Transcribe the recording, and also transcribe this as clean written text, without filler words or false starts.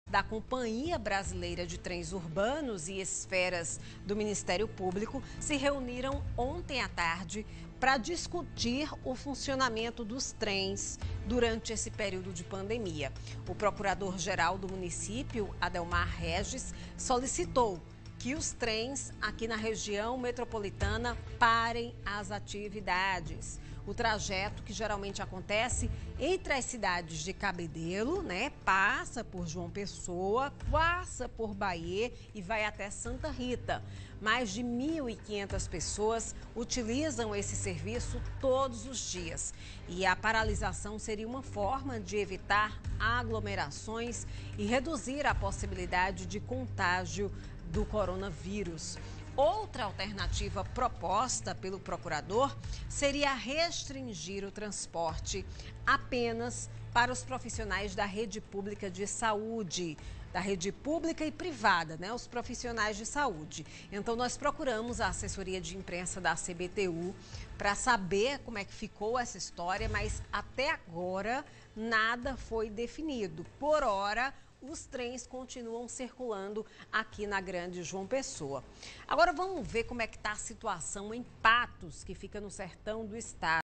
da Companhia Brasileira de Trens Urbanos e esferas do Ministério Público se reuniram ontem à tarde para discutir o funcionamento dos trens durante esse período de pandemia. O procurador-geral do município, Adelmar Regis, solicitou que os trens aqui na região metropolitana parem as atividades. O trajeto, que geralmente acontece entre as cidades de Cabedelo, passa por João Pessoa, passa por Bahia e vai até Santa Rita. Mais de 1.500 pessoas utilizam esse serviço todos os dias. E a paralisação seria uma forma de evitar aglomerações e reduzir a possibilidade de contágio do coronavírus. Outra alternativa proposta pelo procurador seria restringir o transporte apenas para os profissionais da rede pública de saúde, da rede pública e privada, os profissionais de saúde. Então, nós procuramos a assessoria de imprensa da CBTU para saber como é que ficou essa história, mas até agora nada foi definido. Por hora, os trens continuam circulando aqui na Grande João Pessoa. Agora vamos ver como é que está a situação em Patos, que fica no sertão do estado.